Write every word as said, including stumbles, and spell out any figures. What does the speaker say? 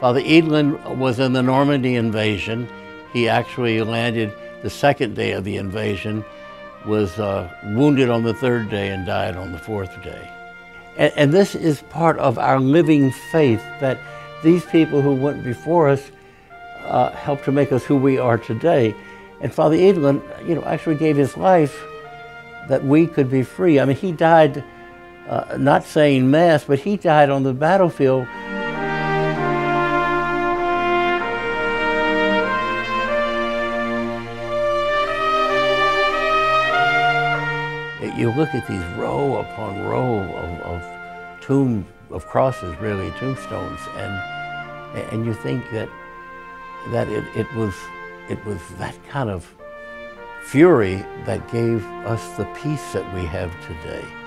Father Edelen was in the Normandy invasion. He actually landed the second day of the invasion, was uh, wounded on the third day and died on the fourth day. And, and this is part of our living faith, that these people who went before us uh, helped to make us who we are today. And Father Edelen, you know, actually gave his life that we could be free. I mean, he died uh, not saying Mass, but he died on the battlefield. You look at these row upon row of, of tomb, of crosses, really, tombstones, and and you think that that it, it was it was that kind of fury that gave us the peace that we have today.